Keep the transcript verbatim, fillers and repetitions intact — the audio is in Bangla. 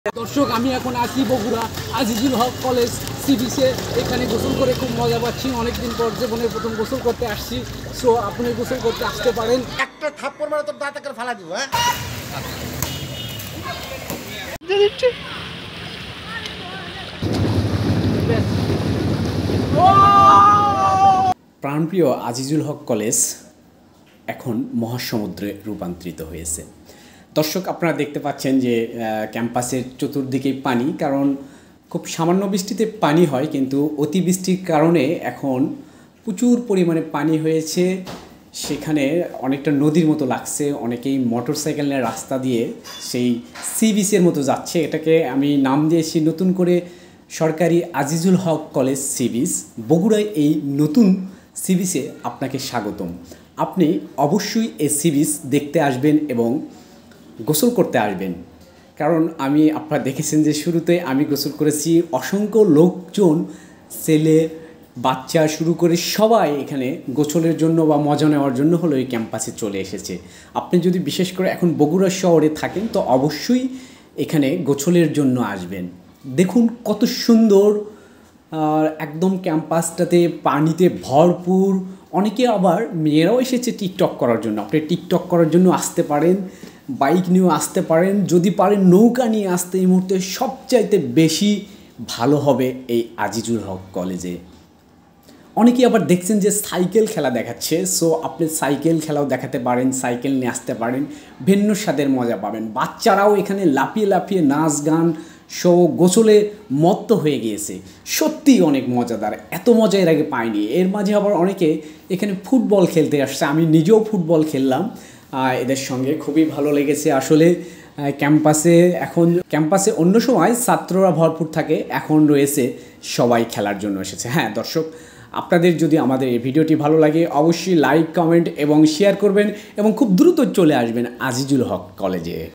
দর্শক আমি এখন আছি বগুড়া আজিজুল হক কলেজ সি বিচে। এখানে গোসল করে খুব মজা পাচ্ছি। অনেকদিন পর জীবনের প্রথম গোসল করতে আসছি। সো আপনি গোসল করতে আসতে পারেন। একটা থাপ্পড় মারে তোর দাঁত করে ফালা দিব। হ্যাঁ প্রাণপ্রিয় আজিজুল হক কলেজ এখন মহাসমুদ্রে রূপান্তরিত হয়েছে। দর্শক আপনারা দেখতে পাচ্ছেন যে ক্যাম্পাসের চতুর্দিকেই পানি, কারণ খুব সামান্য বৃষ্টিতে পানি হয়, কিন্তু অতিবৃষ্টির কারণে এখন প্রচুর পরিমাণে পানি হয়েছে। সেখানে অনেকটা নদীর মতো লাগছে। অনেকেই মোটর সাইকেল নিয়ে রাস্তা দিয়ে সেই সি বিচের মতো যাচ্ছে। এটাকে আমি নাম দিয়েছি নতুন করে সরকারি Azizul Haque college sea beach. বগুড়ায় এই নতুন সি বিচে আপনাকে স্বাগতম। আপনি অবশ্যই এই সি বিচ দেখতে আসবেন এবং গোসল করতে আসবেন, কারণ আমি আপনারা দেখেছেন যে শুরুতে আমি গোসল করেছি। অসংখ্য লোকজন, ছেলে বাচ্চা শুরু করে সবাই এখানে গোসলের জন্য বা মজা নেওয়ার জন্য হলো এই ক্যাম্পাসে চলে এসেছে। আপনি যদি বিশেষ করে এখন বগুড়া শহরে থাকেন তো অবশ্যই এখানে গোসলের জন্য আসবেন। দেখুন কত সুন্দর একদম ক্যাম্পাসটাতে পানিতে ভরপুর। অনেকে আবার মেয়েরাও এসেছে টিকটক করার জন্য। আপনি টিকটক করার জন্য আসতে পারেন, বাইক নিয়েও আসতে পারেন, যদি পারেন নৌকা নিয়ে আসতে এই মুহূর্তে সবচাইতে বেশি ভালো হবে এই আজিজুল হক কলেজে। অনেকেই আবার দেখছেন যে সাইকেল খেলা দেখাচ্ছে, সো আপনি সাইকেল খেলাও দেখাতে পারেন, সাইকেল নিয়ে আসতে পারেন, ভিন্ন স্বাদের মজা পাবেন। বাচ্চারাও এখানে লাফিয়ে লাফিয়ে নাচ গান শো গোসলে মত্ত হয়ে গিয়েছে। সত্যিই অনেক মজাদার, এত মজা এর আগে পাইনি। এর মাঝে আবার অনেকে এখানে ফুটবল খেলতে আসছে। আমি নিজেও ফুটবল খেললাম এদের সঙ্গে, খুবই ভালো লেগেছে। আসলে ক্যাম্পাসে এখন ক্যাম্পাসে অন্য সময় ছাত্ররা ভরপুর থাকে, এখন রয়েছে সবাই খেলার জন্য এসেছে। হ্যাঁ দর্শক, আপনাদের যদি আমাদের এই ভিডিওটি ভালো লাগে অবশ্যই লাইক, কমেন্ট এবং শেয়ার করবেন এবং খুব দ্রুত চলে আসবেন আজিজুল হক কলেজে।